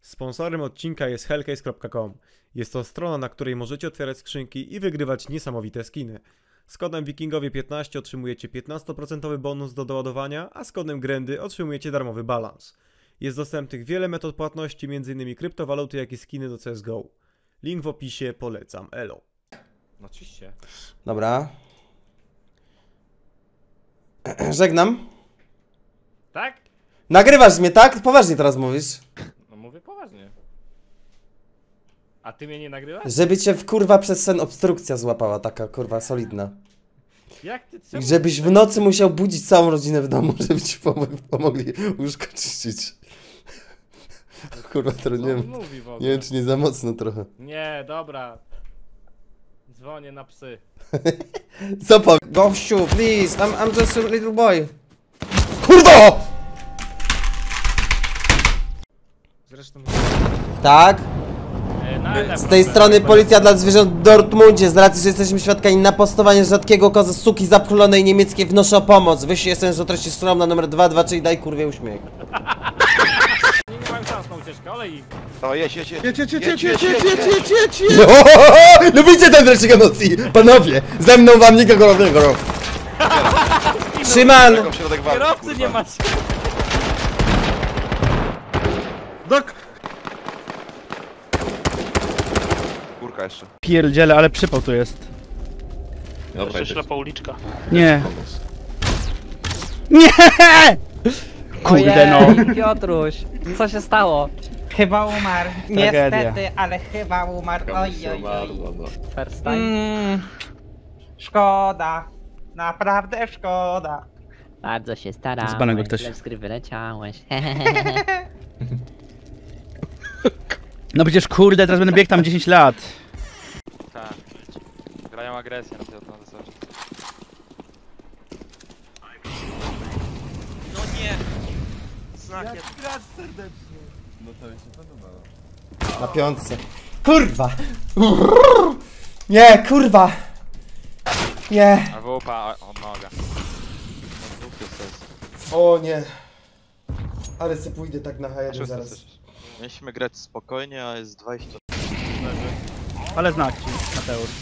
Sponsorem odcinka jest hellcase.com. Jest to strona, na której możecie otwierać skrzynki i wygrywać niesamowite skiny. Z kodem wikingowie15 otrzymujecie 15% bonus do doładowania, a z kodem Grendy otrzymujecie darmowy balans. Jest dostępnych wiele metod płatności, m.in. kryptowaluty, jak i skiny do CSGO. Link w opisie, polecam, elo. No oczywiście. Dobra. Żegnam. Tak? Nagrywasz mnie, tak? Poważnie teraz mówisz. No mówię poważnie. A ty mnie nie nagrywasz? Żeby cię kurwa przez sen obstrukcja złapała, taka kurwa solidna. Jak ty? I Czemu? żebyś w nocy musiał budzić całą rodzinę w domu, żeby ci pomogli łóżko czyścić. Kurwa, to Co nie on wiem. mówi w ogóle? Nie wiem, czy nie za mocno trochę. Nie, dobra. Dzwonię na psy. Co powie? Gościu, please, I'm just a little boy. Kurdo! Zresztą... Tak? Na Z tej strony policja dla zwierząt w Dortmundzie. Z racji, że jesteśmy świadkami napastowania rzadkiego koza suki zapchulonej niemieckiej, wnoszę o pomoc. Wyślij SMS o treści stron na numer 223 i daj kurwie uśmiech. Nie mają szans na ucieczkę, ale i... O, jedź. Lubicie ten wreszcie emocji, panowie! Ze mną wam nikogo równego. Szyman! W środek walki, Kierowcy kurwa. nie macie! Kurka jeszcze. Pierdziele, ale przypał tu jest. Dobra, ślepa uliczka. Nie. Nie! Kurde no. Ojej, Piotruś, co się stało? Chyba umarł. Tragedia. Niestety, ale chyba umarł. Oj. First time? Szkoda. Naprawdę szkoda. Bardzo się starałeś, Z banego ktoś. źle z gry wyleciałeś. No przecież kurde, teraz będę biegł tam 10 lat. Tak. Grają agresję na tej zasadzie. No nie! Znakiem. Na piątce. Kurwa! Nie, kurwa! Nie! A wupa od noga. No dupy sens. O nie. Ale se pójdę tak na H1 zaraz. Mieliśmy grać spokojnie, a jest 20. Ale znak ci, Mateusz.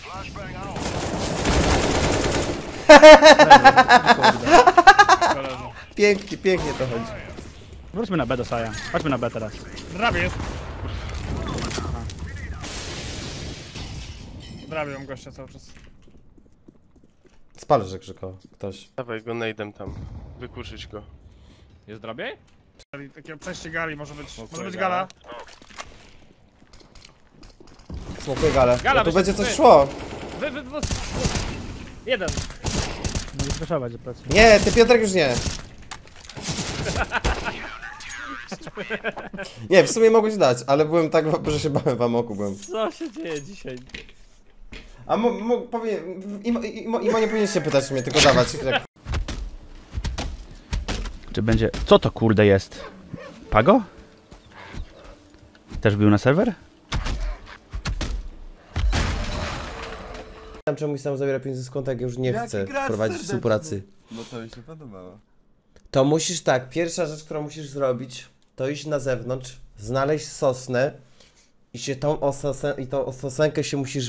Pięknie, pięknie to chodzi. Wróćmy na B do Saja. Chodźmy na B teraz. Prawie jest. Prawie ją gościa cały czas. Spalę, że krzykał ktoś. Dawaj go nade'em tam. Wykurzyć go. Jest drobie? Takiego przejście gali może być. Może być gala. Smokuję galę. Gala Tu wyszedł, będzie coś ty. szło. Jeden. Mogę zgłaszać do pracy. Nie, ty Piotrek już nie. Nie, w sumie mogłeś dać, ale byłem tak, że się bałem w amoku byłem. Co się dzieje dzisiaj? A Imo nie powinien się pytać mnie, tylko dawać. Jak... Czy będzie... Co to kurde jest? Pago? Też był na serwer? Tam czemu sam zabiera pieniądze z konta, jak już nie chce prowadzić współpracy. No to mi się podobało. To musisz tak, pierwsza rzecz, którą musisz zrobić, to iść na zewnątrz, znaleźć sosnę i się tą sosenkę się musisz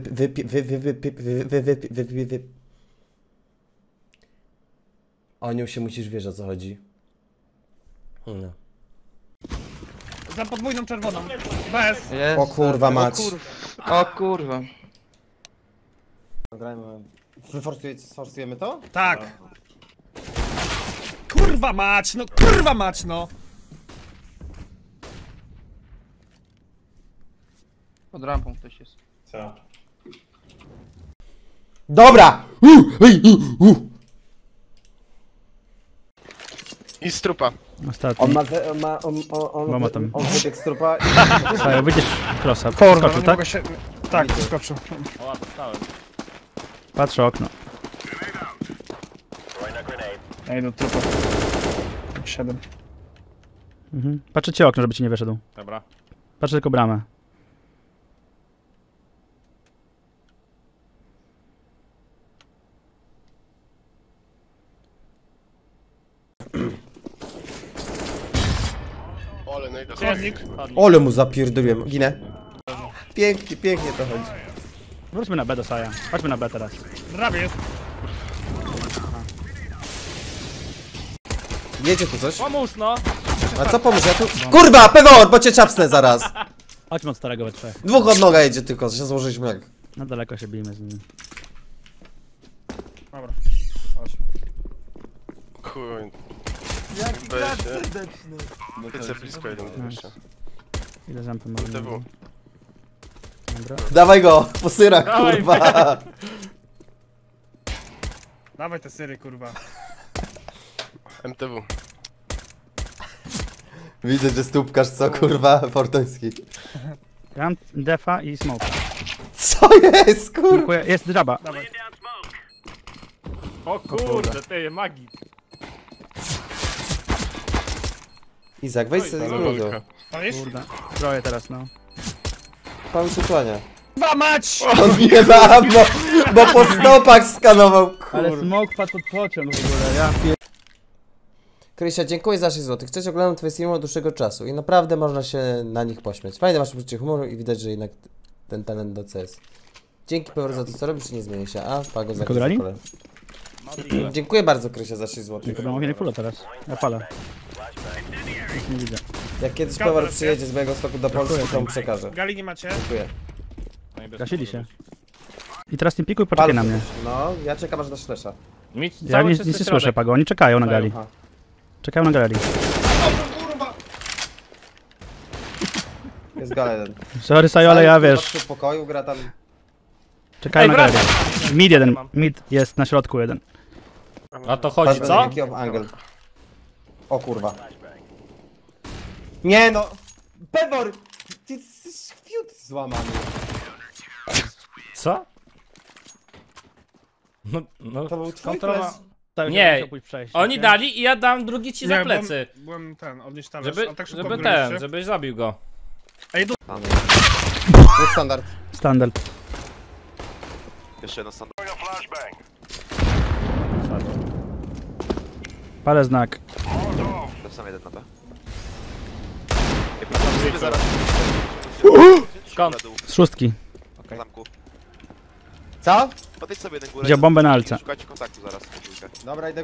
o nią się musisz, wiesz o co chodzi. No. Za podwójną czerwoną. Bez. O kurwa mać. O kurwa. Grajmy. Sforsujemy to? Tak. Kurwa mać, no kurwa mać, no. Pod rampą ktoś jest. Dobra! I strupa. Ostatni. On ma tam. wybiegł z trupa. Saja, wyjdziesz krosa. Kurwa, Skoczył, no nie tak? mogę się... Tak, skoczył. O, dostałem. Patrzę okno. Ja idę trupa. 7. Patrzę ci okno, żeby ci nie wyszedł. Dobra. Patrzę tylko bramę. Chodnik. Ole mu zapierdoliłem, ginę. Pięknie, pięknie to chodzi. Wróćmy na B do Saja. Chodźmy na B teraz. Prawie jest. Jedzie tu coś? Pomóż no! A co pomóż? Ja tu... Kurwa, Pewor, bo cię czapsnę zaraz. Chodźmy od starego we trzech. Dwóch od noga jedzie tylko, się złożyliśmy jak. Na daleko się bijmy z nimi. Dobra. Chodź. Chuj. Wiecie blisko jeden jeszcze. Ile zampy mamy? TW. Dobra. Dawaj go, posyra, Dawaj. kurwa. Dawaj te sery, kurwa. MTW. Widzę, że stópkasz co, kurwa, fortoński. Ja mam defa i smoke. Co jest, kurwa? Dziękuję. Jest żaba. O kurde, ty magii. Izak, weź sobie z grudu. Palisz? Kurde. Troję teraz, no. Pan tu kłania. Chyba mać! On nie da, bo po stopach skanował, Ale kurwa. smoke padł pod pociąg w ogóle, ja Krysia, dziękuję za 6 zł. Cześć, oglądam twoje streamy od dłuższego czasu i naprawdę można się na nich pośmiać. Fajne masz poczucie humoru i widać, że jednak ten talent do CS. Dzięki Pewor za to, co robisz, nie zmieni się. A, Pago za grali? kolę. Dziękuję bardzo, Krysia, za 6 zł. Tylko mam fulla teraz. Ja palę. Nic nie widzę. Jak kiedyś Pewor przyjedzie z mojego stoku do Polski, to mu przekażę. Gali nie macie? Dziękuję. Gasili się. I teraz nie pikuj, poczekaj na mnie. No, ja czekam aż dasz flesza. Ja nic nie słyszę, Pago. Oni czekają na gali. Aha. Czekają na galerii. Jest gala jeden. Sorry, Sajo, ale ja wiesz. W pokoju gra tam. Czekają na galerii. Mid jeden. Mid jest na środku jeden. A to chodzi, co? Jaki angle. O kurwa. Nie no! Pewor! Ty jesteś fiut złamany. Co? No, To był twój kontrola... flash. Tak, Nie, musiał pójść przejść, Oni nie? dali i ja dam drugi ci za plecy. Byłem ten, odnieść talerz. Żeby, A tak szybko żeby wygraliście. ten, żebyś zabił go. Dwóch standard. Standard. Jeszcze jeden standard. Palę znak. To sam jeden na B. Skąd? Z szóstki. W zamku. Co? Podejdź sobie jeden górę. Wziął bombę na alce. Szukajcie kontaktu zaraz. Dobra, idę